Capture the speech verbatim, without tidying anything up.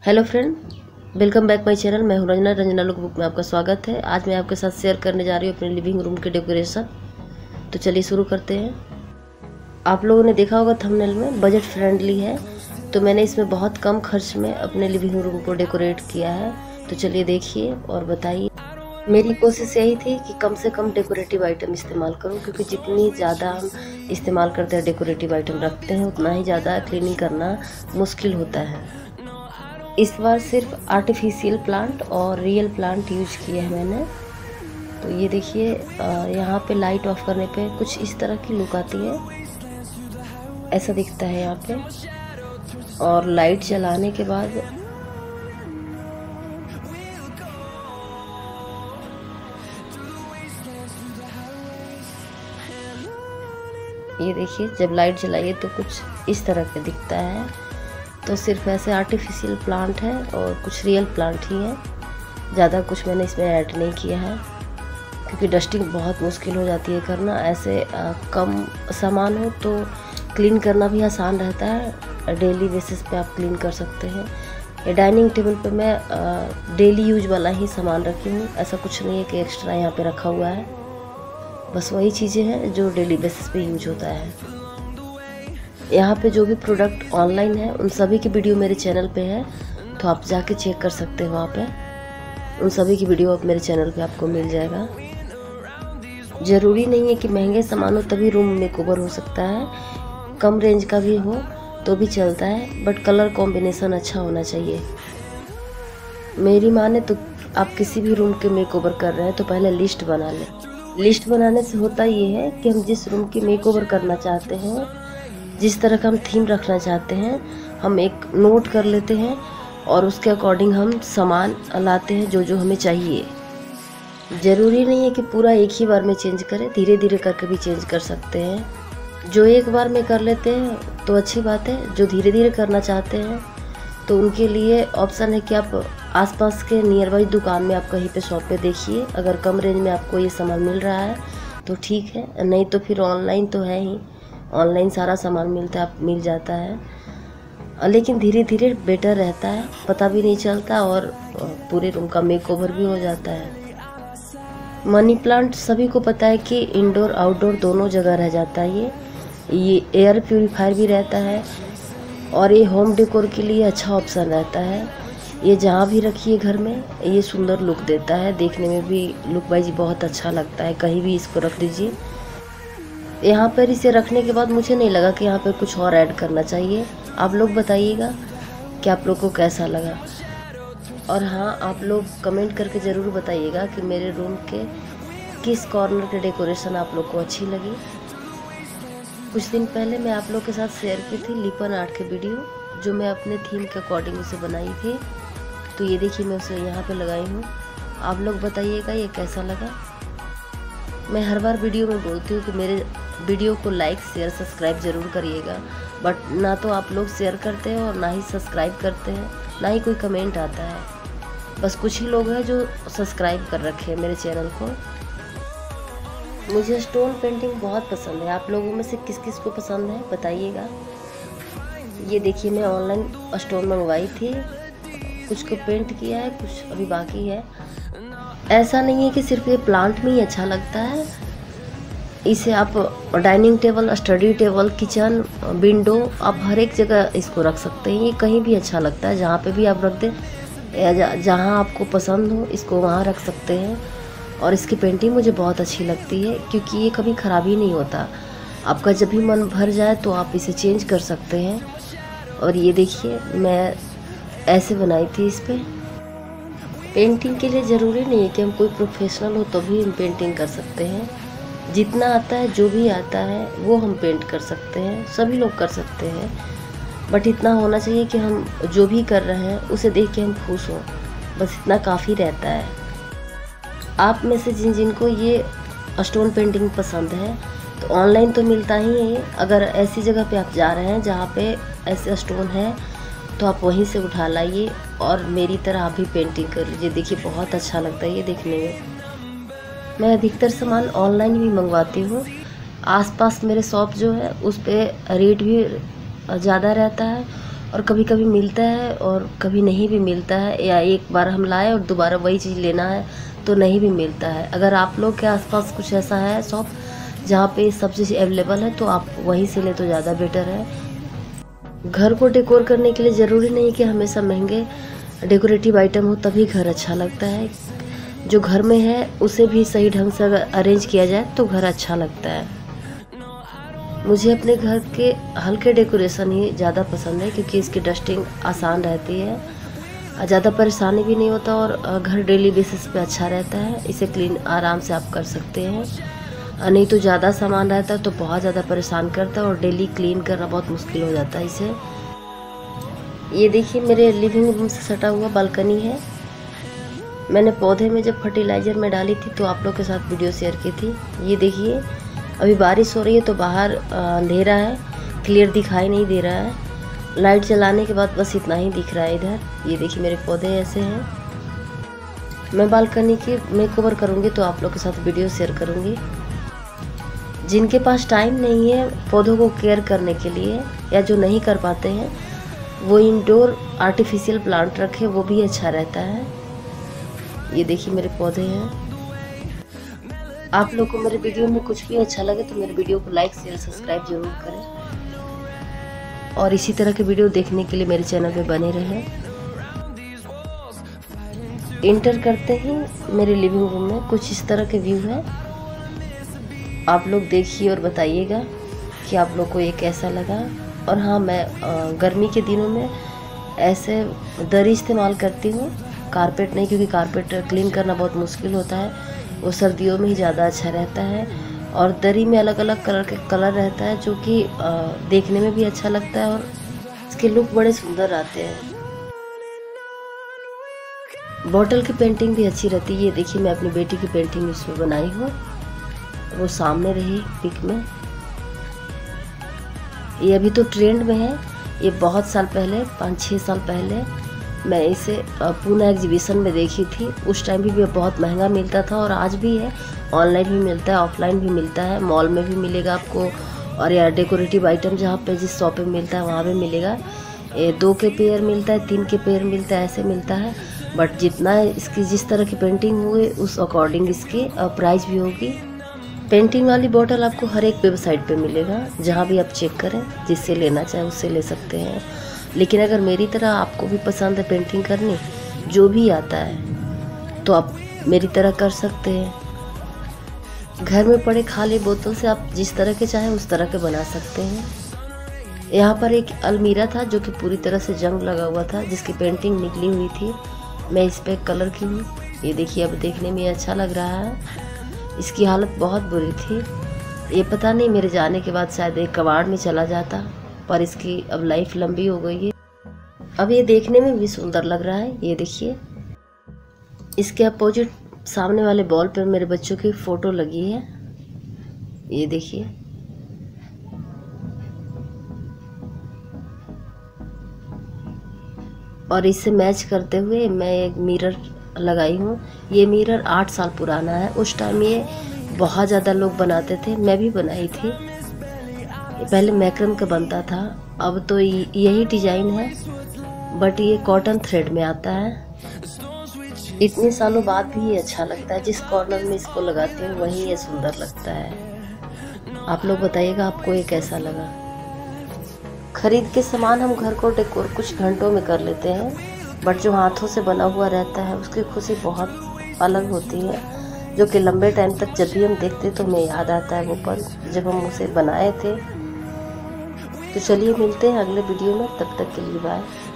Hello friend, welcome back my channel. मैं हूं Ranjana Ranjana look book में आपका स्वागत है। आज मैं आपके साथ शेयर करने जा रही हूं अपने लिविंग रूम के डेकोरेशन। तो चलिए शुरू करते हैं। आप लोगों ने देखा होगा थंबनेल में, बजट फ्रेंडली है, तो मैंने इसमें बहुत कम खर्च में अपने लिविंग रूम को डेकोरेट किया है। तो चलिए देखिए और बताइए। मेरी कोशिश यही थी कि कम से कम डेकोरेटिव आइटम इस्तेमाल करूं, क्योंकि जितनी ज़्यादा हम इस्तेमाल करते हैं डेकोरेटिव आइटम रखते हैं, उतना ही ज़्यादा क्लीनिंग करना मुश्किल होता है। इस बार सिर्फ आर्टिफिशियल प्लांट और रियल प्लांट यूज किए हैं मैंने। तो ये देखिए, यहाँ पे लाइट ऑफ करने पे कुछ इस तरह की लुक आती है, ऐसा दिखता है यहाँ पे। और लाइट जलाने के बाद ये देखिए, जब लाइट जलाइए तो कुछ इस तरह का दिखता है। तो सिर्फ ऐसे आर्टिफिशियल प्लांट है और कुछ रियल प्लांट ही है, ज़्यादा कुछ मैंने इसमें ऐड नहीं किया है, क्योंकि डस्टिंग बहुत मुश्किल हो जाती है करना। ऐसे आ, कम सामान हो तो क्लीन करना भी आसान रहता है, डेली बेसिस पे आप क्लीन कर सकते हैं। ये डाइनिंग टेबल पे मैं आ, डेली यूज वाला ही सामान रखी हूँ, ऐसा कुछ नहीं है कि एक्स्ट्रा यहाँ पे रखा हुआ है। बस वही चीज़ें हैं जो डेली बेसिस पे यूज होता है। यहाँ पे जो भी प्रोडक्ट ऑनलाइन है उन सभी की वीडियो मेरे चैनल पे है, तो आप जाके चेक कर सकते हैं। वहाँ पे उन सभी की वीडियो आप मेरे चैनल पे आपको मिल जाएगा। ज़रूरी नहीं है कि महंगे सामान हो तभी रूम मेकओवर हो सकता है, कम रेंज का भी हो तो भी चलता है, बट कलर कॉम्बिनेशन अच्छा होना चाहिए। मेरी माने तो आप किसी भी रूम के मेकओवर कर रहे हैं तो पहले लिस्ट बना लें। लिस्ट बनाने से होता ये है कि हम जिस रूम की मेकओवर करना चाहते हैं, जिस तरह का हम थीम रखना चाहते हैं, हम एक नोट कर लेते हैं और उसके अकॉर्डिंग हम सामान लाते हैं जो जो हमें चाहिए। ज़रूरी नहीं है कि पूरा एक ही बार में चेंज करें, धीरे धीरे करके भी चेंज कर सकते हैं। जो एक बार में कर लेते हैं तो अच्छी बात है, जो धीरे धीरे करना चाहते हैं तो उनके लिए ऑप्शन है कि आप आसपास के नियर बाई दुकान में आप कहीं पे शॉप पे देखिए, अगर कम रेंज में आपको ये सामान मिल रहा है तो ठीक है, नहीं तो फिर ऑनलाइन तो है ही, ऑनलाइन सारा सामान मिलता है, मिल जाता है। लेकिन धीरे धीरे बेटर रहता है, पता भी नहीं चलता और पूरे रूम का मेकओवर भी हो जाता है। मनी प्लांट सभी को पता है कि इंडोर आउटडोर दोनों जगह रह जाता है। ये ये एयर प्यूरीफायर भी रहता है और ये होम डेकोर के लिए अच्छा ऑप्शन रहता है। ये जहाँ भी रखिए घर में ये सुंदर लुक देता है, देखने में भी लुक वाइज बहुत अच्छा लगता है। कहीं भी इसको रख दीजिए। यहाँ पर इसे रखने के बाद मुझे नहीं लगा कि यहाँ पर कुछ और ऐड करना चाहिए। आप लोग बताइएगा कि आप लोग को कैसा लगा। और हाँ, आप लोग कमेंट करके ज़रूर बताइएगा कि मेरे रूम के किस कॉर्नर के डेकोरेशन आप लोग को अच्छी लगी। कुछ दिन पहले मैं आप लोग के साथ शेयर की थी लिपन आर्ट की वीडियो, जो मैं अपने थीम के अकॉर्डिंग उसे बनाई थी। तो ये देखिए, मैं उसे यहाँ पे लगाई हूँ। आप लोग बताइएगा ये कैसा लगा। मैं हर बार वीडियो में बोलती हूँ कि मेरे वीडियो को लाइक शेयर सब्सक्राइब ज़रूर करिएगा, बट ना तो आप लोग शेयर करते हैं और ना ही सब्सक्राइब करते हैं, ना ही कोई कमेंट आता है। बस कुछ ही लोग हैं जो सब्सक्राइब कर रखे हैं मेरे चैनल को। मुझे स्टोन पेंटिंग बहुत पसंद है। आप लोगों में से किस किस को पसंद है बताइएगा। ये देखिए, मैं ऑनलाइन स्टोन मंगवाई थी, कुछ को पेंट किया है, कुछ अभी बाकी है। ऐसा नहीं है कि सिर्फ ये प्लांट में ही अच्छा लगता है, इसे आप dining table, study table, kitchen, window, आप हर एक जगह इसको रख सकते हैं। ये कहीं भी अच्छा लगता है, जहाँ पे भी आप रख दें, जहाँ आपको पसंद हो इसको वहाँ रख सकते हैं। और इसकी पेंटिंग मुझे बहुत अच्छी लगती है, क्योंकि ये कभी ख़राब ही नहीं होता। आपका जब भी मन भर जाए तो आप इसे चेंज कर सकते हैं। और ये देखिए, मैं ऐसे बनाई थी इस पर। पेंटिंग के लिए ज़रूरी नहीं है कि हम कोई प्रोफेशनल हो तो भी हम पेंटिंग कर सकते हैं। जितना आता है, जो भी आता है वो हम पेंट कर सकते हैं, सभी लोग कर सकते हैं। बट इतना होना चाहिए कि हम जो भी कर रहे हैं उसे देख के हम खुश हों, बस इतना काफ़ी रहता है। आप में से जिन जिन को ये स्टोन पेंटिंग पसंद है तो ऑनलाइन तो मिलता ही है। अगर ऐसी जगह पे आप जा रहे हैं जहाँ पे ऐसे स्टोन है तो आप वहीं से उठा लाइए और मेरी तरह आप भी पेंटिंग कर लीजिए। देखिए, बहुत अच्छा लगता है ये देखने में। मैं अधिकतर सामान ऑनलाइन भी मंगवाती हूँ। आसपास मेरे शॉप जो है उस पर रेट भी ज़्यादा रहता है और कभी कभी मिलता है और कभी नहीं भी मिलता है, या एक बार हम लाए और दोबारा वही चीज़ लेना है तो नहीं भी मिलता है। अगर आप लोग के आसपास कुछ ऐसा है शॉप जहाँ पे सब चीज़ अवेलेबल है तो आप वहीं से ले तो ज़्यादा बेटर है। घर को डेकोर करने के लिए ज़रूरी नहीं कि हमेशा महंगे डेकोरेटिव आइटम हो तभी घर अच्छा लगता है। जो घर में है उसे भी सही ढंग से अगर अरेंज किया जाए तो घर अच्छा लगता है। मुझे अपने घर के हल्के डेकोरेशन ही ज़्यादा पसंद है क्योंकि इसकी डस्टिंग आसान रहती है, ज़्यादा परेशानी भी नहीं होता और घर डेली बेसिस पे अच्छा रहता है। इसे क्लीन आराम से आप कर सकते हैं, नहीं तो ज़्यादा सामान रहता है तो बहुत ज़्यादा परेशान करता है और डेली क्लीन करना बहुत मुश्किल हो जाता है इसे। ये देखिए मेरे लिविंग रूम से सटा हुआ बालकनी है। मैंने पौधे में जब फर्टिलाइज़र में डाली थी तो आप लोग के साथ वीडियो शेयर की थी। ये देखिए अभी बारिश हो रही है तो बाहर अंधेरा है, क्लियर दिखाई नहीं दे रहा है। लाइट जलाने के बाद बस इतना ही दिख रहा है इधर। ये देखिए मेरे पौधे ऐसे हैं। मैं बालकनी की मेकओवर करूँगी तो आप लोग के साथ वीडियो शेयर करूँगी। जिनके पास टाइम नहीं है पौधों को केयर करने के लिए या जो नहीं कर पाते हैं वो इंडोर आर्टिफिशियल प्लांट रखें, वो भी अच्छा रहता है। ये देखिए मेरे पौधे हैं। आप लोग को मेरे वीडियो में कुछ भी अच्छा लगे तो मेरे वीडियो को लाइक शेयर सब्सक्राइब जरूर करें और इसी तरह के वीडियो देखने के लिए मेरे चैनल पे बने रहें। इंटर करते ही मेरे लिविंग रूम में कुछ इस तरह के व्यू है। आप लोग देखिए और बताइएगा कि आप लोग को ये कैसा लगा। और हाँ, मैं गर्मी के दिनों में ऐसे दरी इस्तेमाल करती हूँ, कारपेट नहीं, क्योंकि कारपेट क्लीन करना बहुत मुश्किल होता है। वो सर्दियों में ही ज़्यादा अच्छा रहता है और दरी में अलग अलग कलर के कलर रहता है जो कि देखने में भी अच्छा लगता है और इसके लुक बड़े सुंदर आते हैं। बॉटल की पेंटिंग भी अच्छी रहती है। ये देखिए मैं अपनी बेटी की पेंटिंग इसमें बनाई हूँ, वो सामने रही पिक में। ये अभी तो ट्रेंड में है। ये बहुत साल पहले, पाँच छः साल पहले मैं इसे पूना एग्जीबिशन में देखी थी। उस टाइम भी, भी बहुत महंगा मिलता था और आज भी है। ऑनलाइन भी मिलता है, ऑफलाइन भी मिलता है, मॉल में भी मिलेगा आपको और या डेकोरेटिव आइटम जहाँ पे जिस शॉप पे मिलता है वहाँ पे मिलेगा। ये दो के पेयर मिलता है, तीन के पेयर मिलता है, ऐसे मिलता है। बट जितना इसकी जिस तरह की पेंटिंग हुई उस अकॉर्डिंग इसकी प्राइस भी होगी। पेंटिंग वाली बोतल आपको हर एक वेबसाइट पे मिलेगा, जहाँ भी आप चेक करें, जिससे लेना चाहे उससे ले सकते हैं। लेकिन अगर मेरी तरह आपको भी पसंद है पेंटिंग करनी, जो भी आता है, तो आप मेरी तरह कर सकते हैं। घर में पड़े खाली बोतल से आप जिस तरह के चाहें उस तरह के बना सकते हैं। यहाँ पर एक अलमीरा था जो कि पूरी तरह से जंग लगा हुआ था, जिसकी पेंटिंग निकली हुई थी। मैं इस पर कलर की हूँ। ये देखिए अब देखने में अच्छा लग रहा है। इसकी हालत बहुत बुरी थी। ये पता नहीं मेरे जाने के बाद शायद एक कबाड़ में चला जाता, पर इसकी अब लाइफ लंबी हो गई है। अब ये देखने में भी सुंदर लग रहा है। ये देखिए इसके अपोजिट सामने वाले बॉल पर मेरे बच्चों की फ़ोटो लगी है। ये देखिए और इससे मैच करते हुए मैं एक मिरर लगाई हूँ। ये मिरर आठ साल पुराना है। उस टाइम ये बहुत ज़्यादा लोग बनाते थे, मैं भी बनाई थी। पहले मैक्रम का बनता था, अब तो यही डिज़ाइन है, बट ये कॉटन थ्रेड में आता है। इतने सालों बाद भी ये अच्छा लगता है। जिस कॉर्नर में इसको लगाती हूँ वहीं ये सुंदर लगता है। आप लोग बताइएगा आपको ये कैसा लगा। खरीद के सामान हम घर को डेकोर कुछ घंटों में कर लेते हैं, बट जो हाथों से बना हुआ रहता है उसकी खुशी बहुत अलग होती है, जो कि लंबे टाइम तक जब भी हम देखते तो हमें याद आता है वो पल जब हम उसे बनाए थे। तो चलिए मिलते हैं अगले वीडियो में, तब तक के लिए बाय।